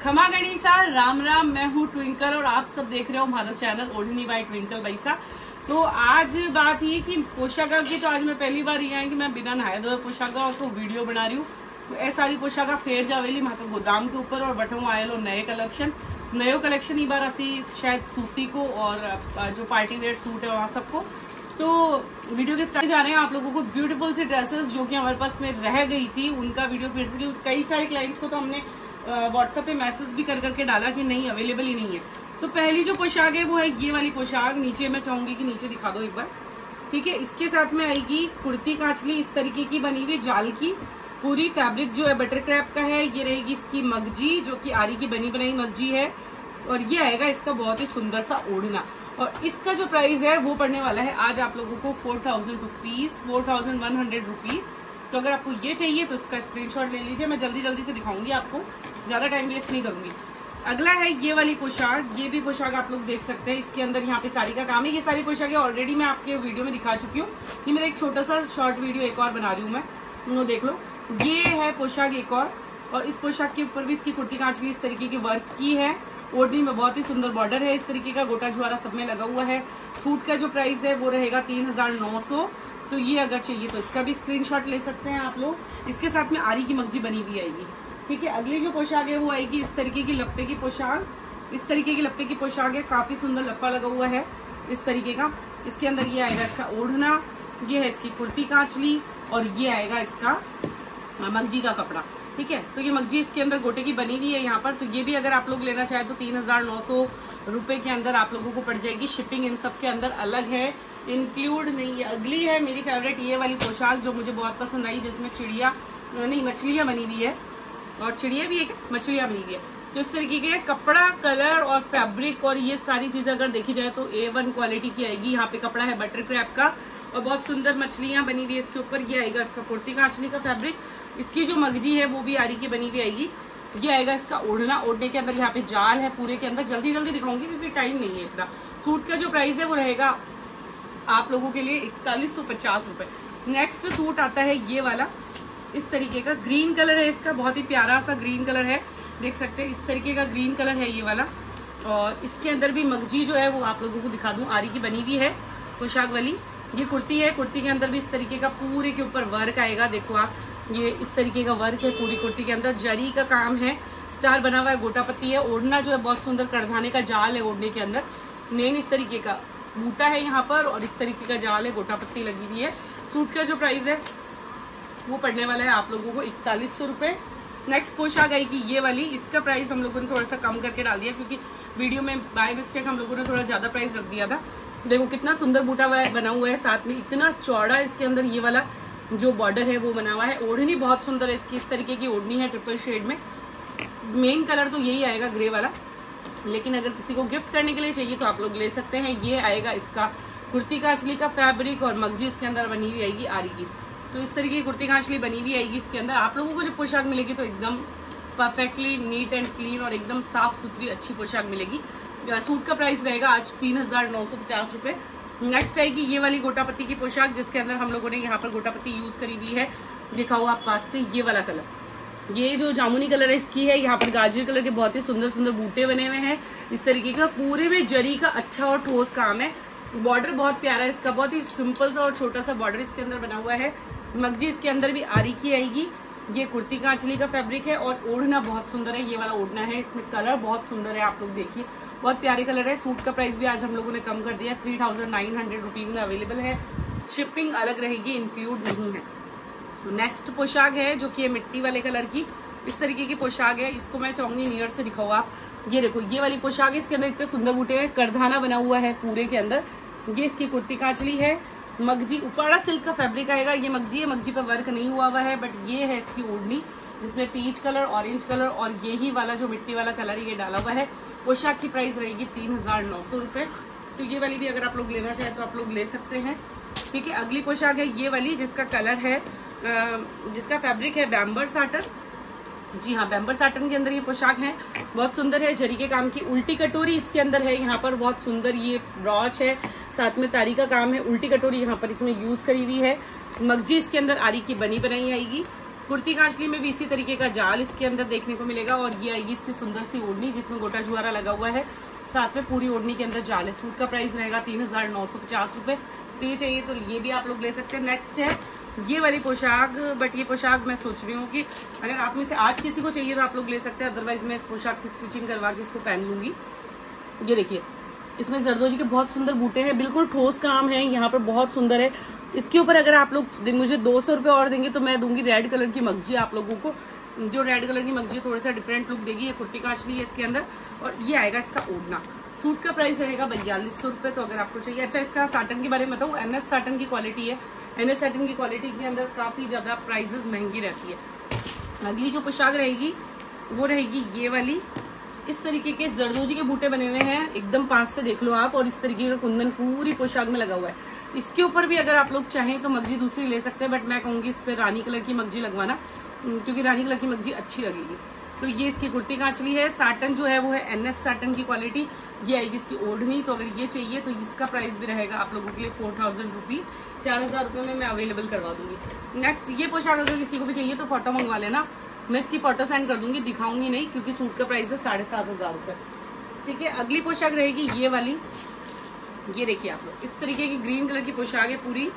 खमा गणिसा, राम राम। मैं हूँ ट्विंकल और आप सब देख रहे हो हमारा चैनल ओढ़नी बाय ट्विंकल बैसा। तो आज बात ये कि पोशाका की, तो आज मैं पहली बार ये आई कि मैं बिना नहाए धोए पोशाका को वीडियो बना रही हूँ। तो ए सारी पोशाका फेर जावेली माता गोदाम के ऊपर और बटों आयल और नए कलेक्शन ई बार असी शायद सूती को और जो पार्टी वेयर सूट है वहाँ सबको। तो वीडियो के स्टार्ट जा रहे हैं आप लोगों को ब्यूटीफुल सी ड्रेसेस जो कि हमारे पास में रह गई थी उनका वीडियो फिर से। कई सारे क्लाइंट्स को तो हमने व्हाट्सएप पे मैसेज भी कर करके डाला कि नहीं अवेलेबल ही नहीं है। तो पहली जो पोशाक है वो है ये वाली पोशाक। नीचे मैं चाहूंगी कि नीचे दिखा दो एक बार, ठीक है। इसके साथ में आएगी कुर्ती कांचली इस तरीके की बनी हुई जाल की, पूरी फैब्रिक जो है बटर क्रैप का है। ये रहेगी इसकी मगजी जो कि आरी की बनी बनाई मगजी है और ये आएगा इसका बहुत ही सुंदर सा ओढ़ना। और इसका जो प्राइस है वो पड़ने वाला है आज आप लोगों को 4000 रुपीज, 4100 रुपीज। तो अगर आपको ये चाहिए तो इसका स्क्रीनशॉट ले लीजिए। मैं जल्दी से दिखाऊंगी आपको, ज्यादा टाइम वेस्ट नहीं करूंगी। अगला है ये वाली पोशाक। ये भी पोशाक आप लोग देख सकते हैं। इसके अंदर यहाँ पे तारी का काम है। ये सारी पोशाकें ऑलरेडी मैं आपके वीडियो में दिखा चुकी हूँ। ये मेरा एक छोटा सा शॉर्ट वीडियो एक और बना रही हूँ मैं, वो देख लो। ये है पोशाक एक और इस पोशाक के ऊपर भी इसकी कुर्ती कांचली इस तरीके की वर्क की है। ओढ़नी में बहुत ही सुंदर बॉर्डर है इस तरीके का, गोटा जुआरा सब में लगा हुआ है। सूट का जो प्राइस है वो रहेगा 3900। तो ये अगर चाहिए तो इसका भी स्क्रीनशॉट ले सकते हैं आप लोग। इसके साथ में आरी की मगजी बनी हुई आएगी, ठीक है। अगली जो पोशाक है वो आएगी इस तरीके की लप्पे की पोशाक। इस तरीके की लप्पे की पोशाक है, काफी सुंदर लप्पा लगा हुआ है इस तरीके का। इसके अंदर ये आएगा इसका ओढ़ना, ये है इसकी कुर्ती कांचली और ये आएगा इसका मगजी का कपड़ा, ठीक है। तो ये मगजी इसके अंदर गोटे की बनी हुई है यहाँ पर। तो ये भी अगर आप लोग लेना चाहे तो 3900 रुपए के अंदर आप लोगों को पड़ जाएगी। शिपिंग इन सब के अंदर अलग है, इंक्लूड नहीं है। अगली है मेरी फेवरेट ये वाली पोशाक जो मुझे बहुत पसंद आई, जिसमें मछलियां बनी हुई है और चिड़िया भी है, मछलियां बनी हुई है। तो इस तरीके के कपड़ा, कलर और फैब्रिक और ये सारी चीजें अगर देखी जाए तो A1 क्वालिटी की आएगी। यहाँ पे कपड़ा है बटर क्रैप का और बहुत सुंदर मछलियां बनी हुई है इसके ऊपर। ये आएगा इसका कुर्ती कांचली का फैब्रिक। इसकी जो मगजी है वो भी आरी की बनी हुई आएगी। ये आएगा इसका ओढ़ना। ओढ़ने के अंदर यहाँ पे जाल है पूरे के अंदर। जल्दी दिखाऊंगी क्योंकि टाइम नहीं है इतना। सूट का जो प्राइस है वो रहेगा आप लोगों के लिए 4150 रुपए। नेक्स्ट सूट आता है ये वाला इस तरीके का, ग्रीन कलर है इसका, बहुत ही प्यारा सा ग्रीन कलर है, देख सकते हैं। इस तरीके का ग्रीन कलर है ये वाला और इसके अंदर भी मगजी जो है वो आप लोगों को दिखा दूं, आरी की बनी हुई है पोशाक वाली। ये कुर्ती है, कुर्ती के अंदर भी इस तरीके का पूरे के ऊपर वर्क आएगा। देखो आप, ये इस तरीके का वर्क है पूरी कुर्ती के अंदर। जरी का काम है, स्टार बना हुआ है, गोटा पत्ती है। ओढ़ना जो है बहुत सुंदर करधाने का जाल है ओढ़ने के अंदर। मेन इस तरीके का बूटा है यहाँ पर और इस तरीके का जाल है, गोटा पत्ती लगी हुई है। सूट का जो प्राइस है वो पड़ने वाला है आप लोगों को 4100 रुपए। नेक्स्ट पोशाक आएगी ये वाली। इसका प्राइस हम लोगों ने थोड़ा सा कम करके डाल दिया क्योंकि वीडियो में बाय मिस्टेक हम लोगों ने थोड़ा ज्यादा प्राइस रख दिया था। देखो कितना सुंदर बूटा बना हुआ है, साथ में इतना चौड़ा इसके अंदर ये वाला जो बॉर्डर है वो बना हुआ है। ओढ़नी बहुत सुंदर है इसकी, इस तरीके की ओढ़नी है ट्रिपल शेड में। मेन कलर तो यही आएगा ग्रे वाला, लेकिन अगर किसी को गिफ्ट करने के लिए चाहिए तो आप लोग ले सकते हैं। ये आएगा इसका कुर्ती कांचली का फैब्रिक और मगजी इसके अंदर बनी हुई आएगी आरी की। तो इस तरीके की कुर्ती कांचली बनी हुई आएगी इसके अंदर। आप लोगों को जो पोशाक मिलेगी तो एकदम परफेक्टली नीट एंड क्लीन और एकदम साफ सुथरी अच्छी पोशाक मिलेगी। सूट का प्राइस रहेगा आज 3950 रुपए। नेक्स्ट आएगी ये वाली गोटापत्ती की पोशाक जिसके अंदर हम लोगों ने यहाँ पर गोटापत्ती यूज करी हुई है। दिखाओ आप पास से, ये वाला कलर, ये जो जामुनी कलर है इसकी है। यहाँ पर गाजर कलर के बहुत ही सुंदर बूटे बने हुए हैं इस तरीके का। पूरे में जरी का अच्छा और ठोस काम है। बॉर्डर बहुत प्यारा है इसका, बहुत ही सिंपल सा और छोटा सा बॉर्डर इसके अंदर बना हुआ है। मगजी इसके अंदर भी आरी की आएगी। ये कुर्ती कांचली का फैब्रिक है और ओढ़ना बहुत सुंदर है, ये वाला ओढ़ना है। इसमें कलर बहुत सुंदर है, आप लोग देखिए बहुत प्यारे कलर है। सूट का प्राइस भी आज हम लोगों ने कम कर दिया, 3900 रुपीज में अवेलेबल है। शिपिंग अलग रहेगी, इंक्लूड नहीं है। नेक्स्ट पोशाक है जो कि ये मिट्टी वाले कलर की इस तरीके की पोशाक है। इसको मैं चाहूंगी नियर से दिखाओ आप। ये देखो ये वाली पोशाक है, इसके अंदर इतने सुंदर बूटे हैं, करधाना बना हुआ है पूरे के अंदर। ये इसकी कुर्ती कांचली है। मगजी उपाड़ा सिल्क का फैब्रिक आएगा। ये मगजी है, मगजी पर वर्क नहीं हुआ हुआ है, बट ये है इसकी ओढ़नी जिसमें पीच कलर, ऑरेंज कलर और यही वाला जो मिट्टी वाला कलर ये डाला हुआ है। पोशाक की प्राइस रहेगी 3900 रुपए। तो ये वाली भी अगर आप लोग लेना चाहे तो आप लोग ले सकते हैं, ठीक है। अगली पोशाक है ये वाली जिसका कलर है, जिसका फैब्रिक है बैम्बर साटन। जी हाँ, बैम्बर साटन के अंदर ये पोशाक है, बहुत सुंदर है। जरी के काम की उल्टी कटोरी इसके अंदर है। यहाँ पर बहुत सुंदर ये ब्रॉच है, साथ में तारी का काम है। उल्टी कटोरी यहाँ पर इसमें यूज करी हुई है। मगजी इसके अंदर आरी की बनी बनाई आएगी कुर्ती कांचली में भी इसी तरीके का जाल इसके अंदर देखने को मिलेगा और ये आएगी इसकी सुंदर सी ओढ़नी जिसमें गोटा जुआरा लगा हुआ है, साथ में पूरी ओढ़नी के अंदर जाल है। सूट का प्राइस रहेगा 3950 रुपए। तो ये चाहिए तो ये भी आप लोग ले सकते हैं। नेक्स्ट है ये वाली पोशाक, बट ये पोशाक मैं सोच रही हूँ कि अगर आप में से आज किसी को चाहिए तो आप लोग ले सकते हैं, अदरवाइज मैं इस पोशाक की स्टिचिंग करवा के इसको पहन लूंगी। ये देखिए इसमें जरदोजी के बहुत सुंदर बूटे हैं, बिल्कुल ठोस काम है, यहाँ पर बहुत सुंदर है। इसके ऊपर अगर आप लोग मुझे 200 रुपये और देंगे तो मैं दूंगी रेड कलर की मगजी आप लोगों को, जो रेड कलर की मगजी थोड़ा सा डिफरेंट लुक देगी। ये कुर्ती कांचली है इसके अंदर और ये आएगा इसका ओढ़ना। सूट का प्राइस रहेगा 4200 रुपये। तो अगर आपको चाहिए, अच्छा इसका साटन के बारे में बताऊँ, NS साटन की क्वालिटी है। NS साटन की क्वालिटी के अंदर काफी ज्यादा प्राइजेस महंगी रहती है। अगली जो पोशाक रहेगी वो रहेगी ये वाली, इस तरीके के जरदोजी के बूटे बने हुए हैं, एकदम पास से देख लो आप, और इस तरीके का कुंदन पूरी पोशाक में लगा हुआ है। इसके ऊपर भी अगर आप लोग चाहें तो मगजी दूसरी ले सकते हैं, बट मैं कहूंगी इस पे रानी कलर की मगजी लगवाना, क्योंकि रानी कलर की मगजी अच्छी लगेगी। तो ये इसकी कुर्ती कांचली है। साटन जो है वो है NS साटन की क्वालिटी। ये आएगी इसकी ओढ़नी। तो अगर ये चाहिए तो इसका प्राइस भी रहेगा आप लोगों के लिए 4000 रुपीज, 4000 रुपये में मैं अवेलेबल करवा दूंगी। नेक्स्ट ये पोशाक अगर किसी को भी चाहिए तो फोटो मंगवा लेना, मैं इसकी फोटो सेंड कर दूंगी, दिखाऊंगी नहीं क्योंकि सूट का प्राइस है 7500 रुपये। ठीक है, अगली पोशाक रहेगी ये वाली। ये देखिए आप लोग, इस तरीके की ग्रीन कलर की पोशाक है पूरी,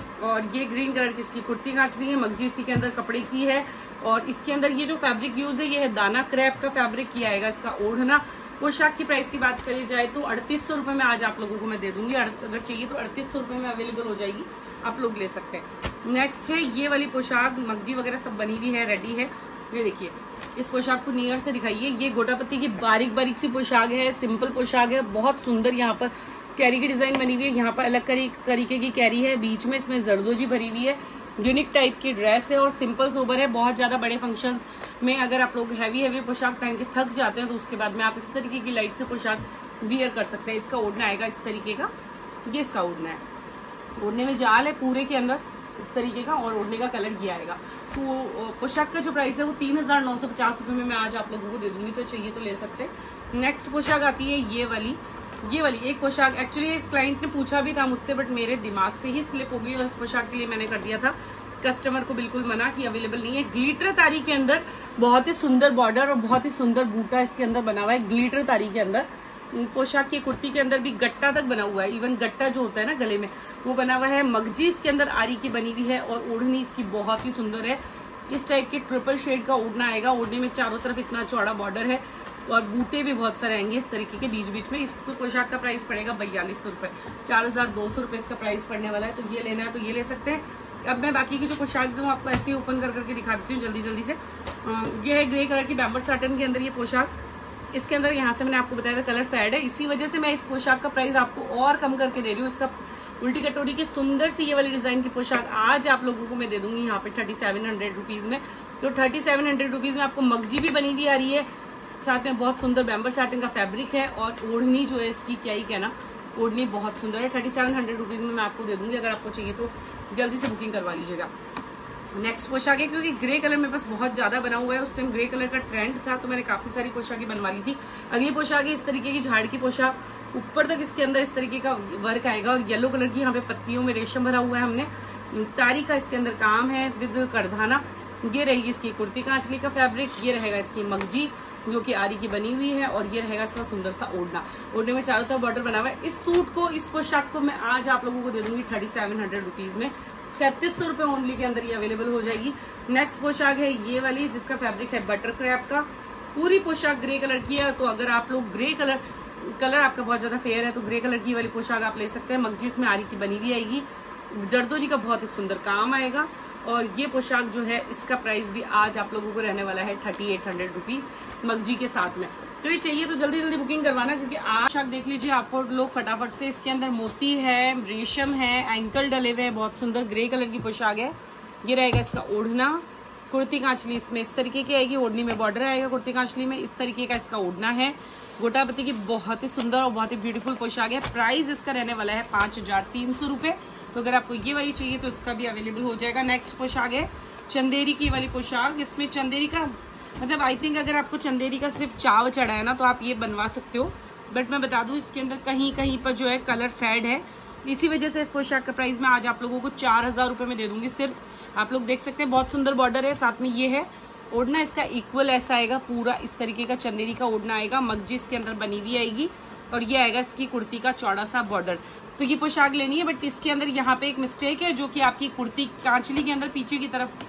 और ये ग्रीन कलर की इसकी कुर्ती कांचली है, मगजी इसी के अंदर कपड़े की है, और इसके अंदर ये जो फैब्रिक यूज है ये है दाना क्रैप का फैब्रिक किया आएगा इसका ओढ़ना। पोशाक की प्राइस की बात करी जाए तो 3800 रुपये में आज आप लोगों को मैं दे दूंगी। अगर चाहिए तो 3800 रुपये में अवेलेबल हो जाएगी, आप लोग ले सकते हैं। नेक्स्ट है ये वाली पोशाक, मगजी वगैरह सब बनी हुई है, रेडी है। ये देखिए इस पोशाक को नियर से दिखाइए। ये गोटापत्ती की बारीक बारीक सी पोशाक है, सिंपल पोशाक है, बहुत सुंदर। यहाँ पर कैरी की डिजाइन बनी हुई है, यहाँ पर अलग तरीके की कैरी है, बीच में इसमें जरदोजी भरी हुई है, यूनिक टाइप की ड्रेस है और सिंपल सोबर है। बहुत ज्यादा बड़े फंक्शंस में अगर आप लोग हैवी पोशाक पहन के थक जाते हैं तो उसके बाद में आप इस तरीके की लाइट से पोशाक वियर कर सकते हैं। इसका ओढ़ना आएगा इस तरीके का, ये इसका ओढ़ना है। ओढ़ने में जाल है पूरे के अंदर इस तरीके का, और ओढ़ने का कलर ये आएगा। तो पोशाक का जो प्राइस है वो 3950 रुपये में मैं आज आप लोगों को दे दूंगी, तो चाहिए तो ले सकते हैं। नेक्स्ट पोशाक आती है ये वाली एक पोशाक। एक्चुअली एक क्लाइंट ने पूछा भी था मुझसे, बट मेरे दिमाग से ही स्लिप हो गई और इस पोशाक के लिए मैंने कर दिया था कस्टमर को बिल्कुल मना कि अवेलेबल नहीं है। ग्लिटर तारी के अंदर बहुत ही सुंदर बॉर्डर और बहुत ही सुंदर बूटा इसके अंदर बना हुआ है। ग्लिटर तारी के अंदर पोशाक की कुर्ती के अंदर भी गट्टा तक बना हुआ है, इवन गट्टा जो होता है ना गले में वो बना हुआ है। मगजी इसके अंदर आरी की बनी हुई है और ओढ़नी इसकी बहुत ही सुंदर है। इस टाइप के ट्रिपल शेड का ओढ़ना आएगा। ओढ़ने में चारों तरफ इतना चौड़ा बॉर्डर है और बूटे भी बहुत सारे आएंगे इस तरीके के बीच बीच में। इस पोशाक का प्राइस पड़ेगा 4200 रुपये, 4200 रुपये इसका प्राइस पड़ने वाला है। तो ये लेना है तो ये ले सकते हैं। अब मैं बाकी की जो पोशाक है वो आपको ऐसे ही ओपन करके दिखा देती हूँ जल्दी से। ये है ग्रे कलर की बैम्बर साटन के अंदर ये पोशाक। इसके अंदर यहाँ से मैंने आपको बताया था कलर फेड है, इसी वजह से मैं इस पोशाक का प्राइस आपको और कम करके दे रही हूँ। इसका उल्टी कटोरी की सुंदर सी ये वाली डिजाइन की पोशाक आज आप लोगों को मैं दे दूंगी यहाँ पे 3700 रुपीज में। तो 3700 रुपीज में आपको मगजी भी बनी हुई आ रही है, साथ में बहुत सुंदर बैम्बर साटन का फैब्रिक है, और ओढ़नी जो है इसकी क्या ही कहना, ओढ़नी बहुत सुंदर है। 3700 रुपीज में मैं आपको दे दूंगी। अगर आपको चाहिए तो जल्दी से बुकिंग करवा लीजिएगा। नेक्स्ट पोशाक है, क्योंकि ग्रे कलर मेरे पास बहुत ज्यादा बना हुआ है, उस टाइम ग्रे कलर का ट्रेंड था तो मैंने काफी सारी पोशाकें बनवा ली थी। अगली पोशाक है इस तरीके की झाड़ की पोशाक, ऊपर तक इसके अंदर इस तरीके का वर्क आएगा और येलो कलर की यहाँ पे पत्तियों में रेशम भरा हुआ है हमने, तारी का इसके अंदर काम है विद करधाना। ये रहेगी इसकी कुर्ती कांचली का फैब्रिक, ये रहेगा इसकी मगजी जो कि आरी की बनी हुई है, और ये रहेगा इसका सुंदर सा ओढ़ना। ओढ़ने में चारों तरफ बॉर्डर बना हुआ है। इस सूट को, इस पोशाक को मैं आज आप लोगों को दे दूंगी 3700 रुपीज में, 3700 रुपये ओनली के अंदर ये अवेलेबल हो जाएगी। नेक्स्ट पोशाक है ये वाली जिसका फैब्रिक है बटर क्रैप का। पूरी पोशाक ग्रे कलर की है, तो अगर आप लोग ग्रे कलर आपका बहुत ज्यादा फेयर है तो ग्रे कलर की वाली पोशाक आप ले सकते हैं। मगजी इसमें आरी की बनी हुई आएगी, जरदोजी का बहुत ही सुंदर काम आएगा, और ये पोशाक जो है इसका प्राइस भी आज आप लोगों को रहने वाला है 3800 रुपीज मगजी के साथ में। तो ये चाहिए तो जल्दी बुकिंग करवाना, क्योंकि आज पोशाक देख लीजिए आपको लोग फटाफट से। इसके अंदर मोती है, रेशम है, एंकल डले हुए हैं, बहुत सुंदर ग्रे कलर की पोशाक है। ये रहेगा इसका ओढ़ना, कुर्ती कांचली इसमें इस तरीके की आएगी, ओढ़नी में बॉर्डर आएगा, कुर्ती कांचली में इस तरीके का इसका ओढ़ना है। गोटापत्ती की बहुत ही सुंदर और बहुत ही ब्यूटीफुल पोशाक है। प्राइस इसका रहने वाला है 5300 रुपये। तो अगर आपको ये वाली चाहिए तो इसका भी अवेलेबल हो जाएगा। नेक्स्ट पोशाक है चंदेरी की वाली पोशाक। इसमें चंदेरी का मतलब आई थिंक अगर आपको चंदेरी का सिर्फ चाव चढ़ा है ना तो आप ये बनवा सकते हो, बट मैं बता दूं इसके अंदर कहीं कहीं पर जो है कलर फेड है, इसी वजह से इस पोशाक का प्राइस मैं आज आप लोगों को 4000 रुपये में दे दूंगी सिर्फ। आप लोग देख सकते हैं बहुत सुंदर बॉर्डर है, साथ में ये है ओढ़ना इसका इक्वल ऐसा आएगा, पूरा इस तरीके का चंदेरी का ओढ़ना आएगा, मगजी इसके अंदर बनी हुई आएगी और ये आएगा इसकी कुर्ती का चौड़ा सा बॉर्डर। तो ये पोशाक लेनी है, बट इसके अंदर यहाँ पे एक मिस्टेक है जो कि आपकी कुर्ती कांचली के अंदर पीछे की तरफ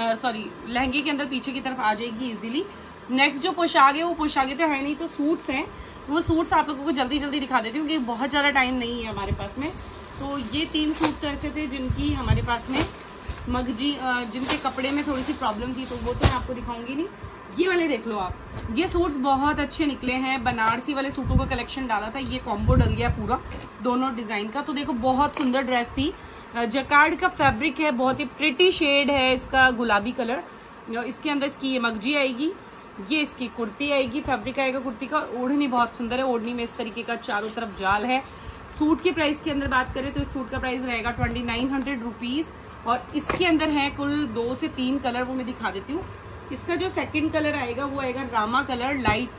लहंगे के अंदर पीछे की तरफ आ जाएगी इजीली। नेक्स्ट जो पोशाक है वो पोशाकें तो है नहीं, तो सूट्स हैं, वो सूट्स आप लोगों को जल्दी जल्दी दिखा देती हूँ क्योंकि बहुत ज्यादा टाइम नहीं है हमारे पास में। तो ये 3 सूट तो ऐसे थे जिनकी हमारे पास में मगजी जिनके कपड़े में थोड़ी सी प्रॉब्लम थी, तो वो तो मैं आपको दिखाऊंगी नहीं। ये वाले देख लो आप, ये सूट्स बहुत अच्छे निकले हैं, बनारसी वाले सूटों का कलेक्शन डाला था, ये कॉम्बो डल गया पूरा दोनों डिजाइन का। तो देखो बहुत सुंदर ड्रेस थी, जकार्ड का फैब्रिक है, बहुत ही प्रिटी शेड है इसका गुलाबी कलर। इसके अंदर इसकी ये मगजी आएगी, ये इसकी कुर्ती आएगी, फैब्रिक आएगा कुर्ती का। ओढ़नी बहुत सुंदर है, ओढ़नी में इस तरीके का चारों तरफ जाल है। सूट के प्राइस की अंदर बात करें तो इस सूट का प्राइस रहेगा 2900 रुपीज और इसके अंदर है कुल 2 से 3 कलर, वो मैं दिखा देती हूँ। इसका जो सेकंड कलर आएगा वो आएगा रामा कलर,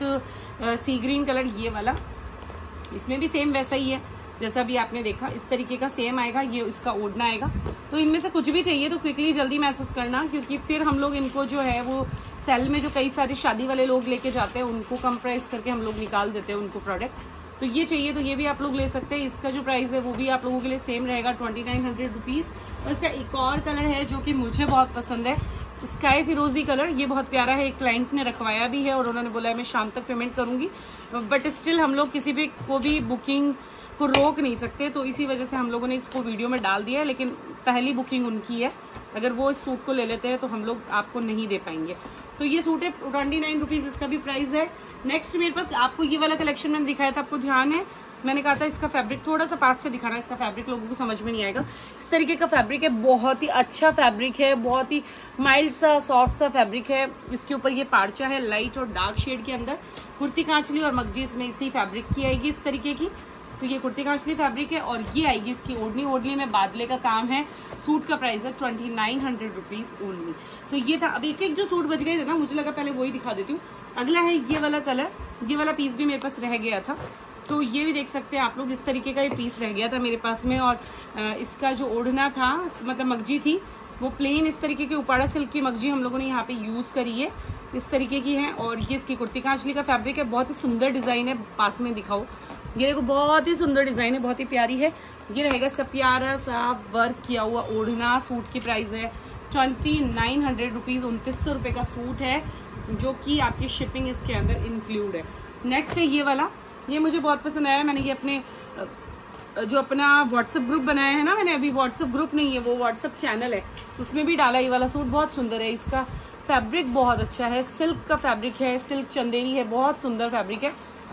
लाइट सी ग्रीन कलर, ये वाला। इसमें भी सेम वैसा ही है जैसा भी आपने देखा, इस तरीके का सेम आएगा, ये इसका ओढ़ना आएगा। तो इनमें से कुछ भी चाहिए तो क्विकली जल्दी मैसेज करना, क्योंकि फिर हम लोग इनको जो है वो सेल में जो कई सारे शादी वाले लोग लेके जाते हैं उनको कम प्राइस करके हम लोग निकाल देते हैं उनको प्रोडक्ट। तो ये चाहिए तो ये भी आप लोग ले सकते हैं। इसका जो प्राइस है वो भी आप लोगों के लिए सेम रहेगा 2900 रुपीज। और इसका एक और कलर है जो कि मुझे बहुत पसंद है, स्काई फिरोजी कलर, ये बहुत प्यारा है। एक क्लाइंट ने रखवाया भी है और उन्होंने बोला है मैं शाम तक पेमेंट करूंगी, बट स्टिल हम लोग किसी भी को भी बुकिंग को रोक नहीं सकते, तो इसी वजह से हम लोगों ने इसको वीडियो में डाल दिया है। लेकिन पहली बुकिंग उनकी है, अगर वो इस सूट को ले लेते हैं तो हम लोग आपको नहीं दे पाएंगे। तो ये सूट है 29 रुपीज, इसका भी प्राइस है। नेक्स्ट मेरे पास आपको ये वाला कलेक्शन मैंने दिखाया था, आपको ध्यान है, मैंने कहा था इसका फैब्रिक थोड़ा सा पास से दिखाना, इसका फैब्रिक लोगों को समझ में नहीं आएगा। इस तरीके का फैब्रिक है, बहुत ही अच्छा फैब्रिक है, बहुत ही माइल्ड सा सॉफ्ट सा फैब्रिक है। इसके ऊपर ये पार्चा है लाइट और डार्क शेड के अंदर, कुर्ती कांचली और मगजी इसमें इसी फैब्रिक की आएगी इस तरीके की। तो ये कुर्ती कांचली फैब्रिक है और ये आएगी इसकी ओढ़नी, ओढ़नी में बादले का काम है। सूट का प्राइस है 2900 रुपीज ओनली। तो ये था, अब एक एक जो सूट बच गए थे ना, मुझे लगा पहले वही दिखा देती हूँ। अगला है ये वाला कलर, ये वाला पीस भी मेरे पास रह गया था, तो ये भी देख सकते हैं आप लोग, इस तरीके का ये पीस रह गया था मेरे पास में। और इसका जो ओढ़ना था, मतलब मगजी थी, वो प्लेन इस तरीके के उपाड़ा सिल्क की मगजी हम लोगों ने यहाँ पे यूज करी है, इस तरीके की है। और ये इसकी कुर्ती कांचली का फैब्रिक है, बहुत ही सुंदर डिजाइन है, पास में दिखाओ, ये देखो बहुत ही सुंदर डिजाइन है, बहुत ही प्यारी है। ये रहेगा इसका प्यारा सा वर्क किया हुआ ओढ़ना। सूट की प्राइस है 2900 रुपीज, 2900 रुपए का सूट है, जो कि आपकी शिपिंग इसके अंदर इंक्लूड है। नेक्स्ट है ये वाला, ये मुझे बहुत पसंद आया। मैंने ये अपने जो अपना व्हाट्सएप ग्रुप बनाया है ना, मैंने अभी व्हाट्सएप ग्रुप नहीं है, वो व्हाट्सएप चैनल है, उसमें भी डाला। ये वाला सूट बहुत सुंदर है, इसका फैब्रिक बहुत अच्छा है, सिल्क का फैब्रिक है, सिल्क चंदेरी है, बहुत सुंदर फैब्रिक है।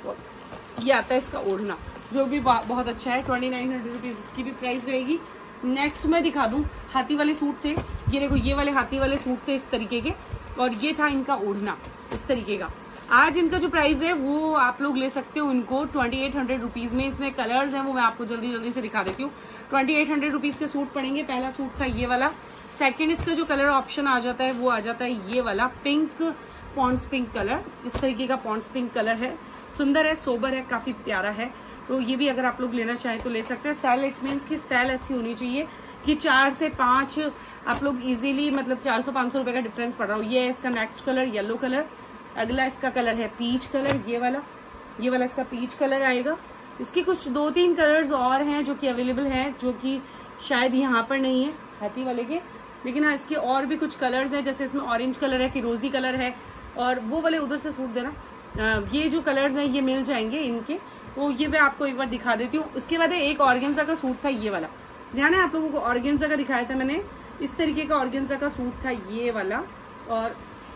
ये आता है इसका ओढ़ना, जो भी बहुत अच्छा है। 2900 रुपीज इसकी भी प्राइस रहेगी। नेक्स्ट मैं दिखा दूं, हाथी वाले सूट थे, ये देखो ये वाले हाथी वाले सूट थे इस तरीके के, और ये था इनका ओढ़ना इस तरीके का। आज इनका जो प्राइस है वो आप लोग ले सकते हो इनको 2800 रुपीज में। इसमें कलर्स हैं वो मैं आपको जल्दी जल्दी से दिखा देती हूँ। 2800 रुपीज के सूट पड़ेंगे। पहला सूट था ये वाला, सेकंड इसका जो कलर ऑप्शन आ जाता है वो आ जाता है ये वाला पिंक, पॉन्ड्स पिंक कलर, इस तरीके का पॉन्ड्स पिंक कलर है, सुंदर है, सोबर है, काफी प्यारा है। तो ये भी अगर आप लोग लेना चाहें तो ले सकते हैं। सेल, इट मीन्स की सेल ऐसी होनी चाहिए कि 4 से 5 आप लोग इजीली, मतलब 400-500 रुपए का डिफरेंस पड़ रहा हो। ये है इसका नेक्स्ट कलर, येलो कलर। अगला इसका कलर है पीच कलर, ये वाला इसका पीच कलर आएगा। इसकी कुछ 2-3 कलर्स और हैं जो कि अवेलेबल हैं, जो कि शायद यहाँ पर नहीं है हाथी वाले के, लेकिन हाँ इसके और भी कुछ कलर्स हैं, जैसे इसमें ऑरेंज कलर है, फिरोजी कलर है, और वो वाले उधर से सूट देना। ये जो कलर्स हैं ये मिल जाएंगे इनके, तो ये मैं आपको एक बार दिखा देती हूँ। उसके बाद एक ऑर्गेन्जा का सूट था ये वाला, ध्यान है आप लोगों को, ऑर्गेन्जा का दिखाया था मैंने, इस तरीके का ऑर्गेन्जा का सूट था ये वाला। और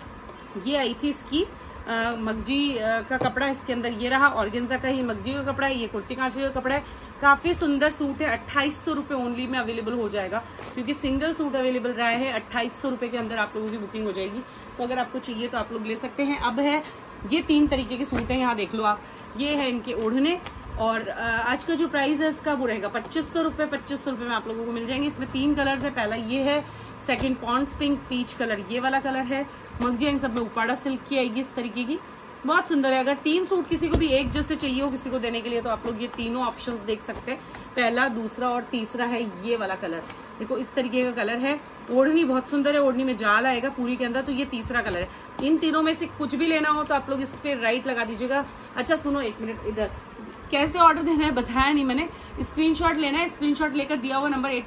ये आई थी इसकी मगजी का कपड़ा, इसके अंदर ये रहा, ऑर्गेन्जा का ही मगजी का कपड़ा है, ये कुर्ती कांची का कपड़ा है, काफी सुंदर सूट है। 2800 रुपए ओनली में अवेलेबल हो जाएगा, क्योंकि सिंगल सूट अवेलेबल रहा है। 2800 रुपए के अंदर आप लोगों की बुकिंग हो जाएगी। तो अगर आपको चाहिए तो आप लोग ले सकते हैं। अब है ये 3 तरीके के सूट है, यहाँ देख लो आप, ये है इनके ओढ़ने। और आज का जो प्राइस है इसका वो रहेगा 2500 रुपए। 2500 रुपए में आप लोगों को मिल जाएंगे। इसमें 3 कलर्स है, पहला ये है, second Pond's pink, peach colour ये वाला कलर है। मगजी इन सब में उपाड़ा सिल्क की आएगी इस तरीके की। बहुत सुंदर है। अगर 3 सूट किसी को भी एक जैसे चाहिए हो किसी को देने के लिए तो आप लोग ये तीनों ऑप्शंस देख सकते हैं। पहला, दूसरा और तीसरा है ये वाला कलर। देखो इस तरीके का कलर है। ओढ़नी बहुत सुंदर है, ओढ़नी में जाल आएगा पूरी के अंदर। तो ये तीसरा कलर है। इन तीनों में से कुछ भी लेना हो तो आप लोग इस पे राइट लगा दीजिएगा। अच्छा सुनो एक मिनट, इधर कैसे ऑर्डर देना है बताया नहीं मैंने। स्क्रीनशॉट लेना है, स्क्रीनशॉट लेकर दिया हुआ नंबर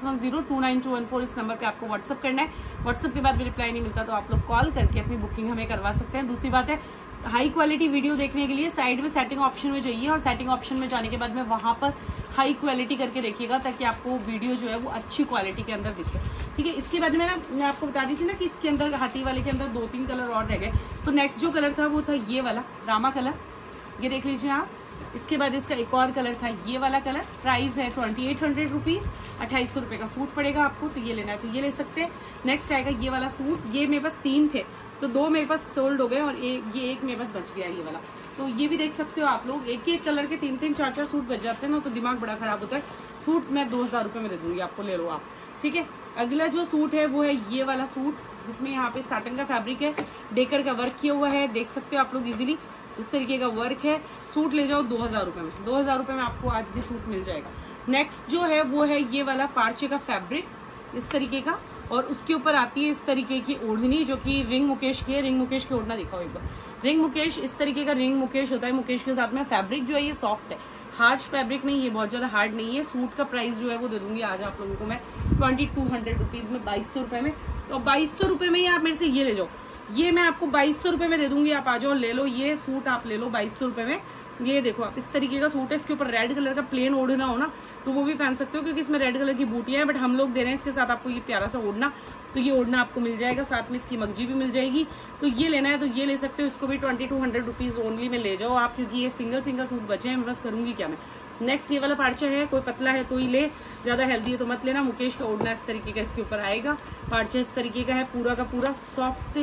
8561029214 इस नंबर पे आपको व्हाट्सअप करना है। व्हाट्सअप के बाद भी रिप्लाई नहीं मिलता तो आप लोग कॉल करके अपनी बुकिंग हमें करवा सकते हैं। दूसरी बात है, हाई क्वालिटी वीडियो देखने के लिए साइड में सेटिंग ऑप्शन में जाइए और सेटिंग ऑप्शन में जाने के बाद में वहां पर हाई क्वालिटी करके देखिएगा ताकि आपको वीडियो जो है वो अच्छी क्वालिटी के अंदर दिखे। ठीक है, इसके बाद में ना मैं आपको बता दी थी ना कि इसके अंदर हाथी वाले के अंदर 2-3 कलर और रह गए। तो नेक्स्ट जो कलर था वो था ये वाला रामा कलर, ये देख लीजिए आप। इसके बाद इसका एक और कलर था ये वाला कलर। प्राइस है 2800 रुपीज, 2800 रुपये का सूट पड़ेगा आपको। तो ये लेना है तो ये ले सकते हैं। नेक्स्ट आएगा ये वाला सूट। ये मेरे पास 3 थे तो 2 मेरे पास सोल्ड हो गए और ये एक मेरे पास बच गया ये वाला। तो ये भी देख सकते हो आप लोग। एक ही एक कलर के 3-3 4-4 सूट बच जाते हैं ना तो दिमाग बड़ा खराब होता है। सूट मैं 2000 रुपये में दे दूंगी आपको, ले लो आप। ठीक है, अगला जो सूट है वो है ये वाला सूट जिसमें यहाँ पे साटन का फैब्रिक है, डेकर का वर्क किया हुआ है। देख सकते हो आप लोग इजीली इस तरीके का वर्क है। सूट ले जाओ 2000 रुपये में, 2000 रुपये में आपको आज भी सूट मिल जाएगा। नेक्स्ट जो है वो है ये वाला पार्चे का फैब्रिक इस तरीके का, और उसके ऊपर आती है इस तरीके की ओढ़नी जो कि रिंग मुकेश की है। रिंग मुकेश की ओढ़ना दिखाओ एक बार। रिंग मुकेश इस तरीके का रिंग मुकेश होता है। मुकेश के साथ में फैब्रिक जो है ये सॉफ्ट है, हार्श फैब्रिक नहीं, ये बहुत ज्यादा हार्ड नहीं है। सूट का प्राइस जो है वो दे दूंगी आज आप लोगों को मैं 2200 रुपीज में, 2200 रुपए में। तो 2200 रुपए में ही आप मेरे से ये ले जाओ। ये मैं आपको 2200 रुपए में दे दूंगी, आप आ जाओ ले लो। ये सूट आप ले लो 2200 रुपए में। ये देखो आप इस तरीके का सूट है। इसके ऊपर रेड कलर का प्लेन ओढ़ना हो ना तो वो भी पहन सकते हो क्योंकि इसमें रेड कलर की बूटियां हैं, बट हम लोग दे रहे हैं इसके साथ आपको ये प्यारा सा ओढ़ना। तो ये ओढ़ना आपको मिल जाएगा, साथ में इसकी मगजी भी मिल जाएगी। तो ये लेना है तो ये ले सकते हो। इसको भी 2200 रुपीज ओनली में ले जाओ आप, क्योंकि ये सिंगल सूट बचे हैं। बस करूंगी क्या मैं। नेक्स्ट ये वाला पार्चा है, कोई पतला है तो ही ले, ज्यादा हेल्दी है तो मत लेना। मुकेश का ओढ़ना इस तरीके का इसके ऊपर आएगा। पार्चा इस तरीके का है, पूरा का पूरा सॉफ्ट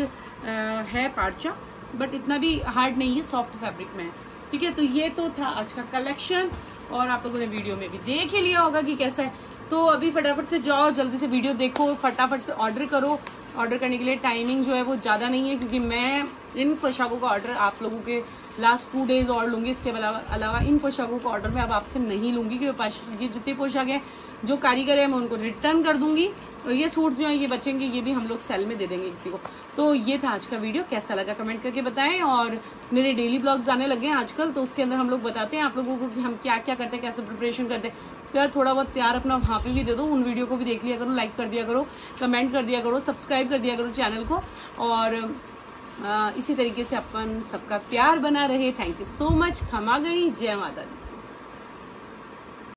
है पार्चा, बट इतना भी हार्ड नहीं है, सॉफ्ट फैब्रिक में है। ठीक है, तो ये तो था आज का कलेक्शन और आप लोगों ने वीडियो में भी देख ही लिया होगा कि कैसा है। तो अभी फटाफट से जाओ, जल्दी से वीडियो देखो, फटाफट से ऑर्डर करो। ऑर्डर करने के लिए टाइमिंग जो है वो ज़्यादा नहीं है क्योंकि मैं इन पोशाकों का ऑर्डर आप लोगों के लास्ट 2 डेज और लूंगी। इसके अलावा इन पोशाकों का ऑर्डर मैं अब आपसे नहीं लूंगी क्योंकि जितने पोशाक हैं जो कारीगर है मैं उनको रिटर्न कर दूंगी। और ये सूट जो है ये बचेंगे, ये भी हम लोग सेल में दे देंगे किसी को। तो ये था आज का वीडियो, कैसा लगा कमेंट करके बताएं। और मेरे डेली ब्लॉग्स आने लगे हैं आजकल, तो उसके अंदर हम लोग बताते हैं आप लोगों को कि हम क्या क्या करते हैं, कैसे प्रिपरेशन करते हैं। तो यार थोड़ा बहुत प्यार अपना वहाँ पे भी दे दो, उन वीडियो को भी देख लिया करो, लाइक कर दिया करो, कमेंट कर दिया करो, सब्सक्राइब कर दिया करो चैनल को। और इसी तरीके से अपन सबका प्यार बना रहे। Thank you so much. खमा गणी, जय माता दी।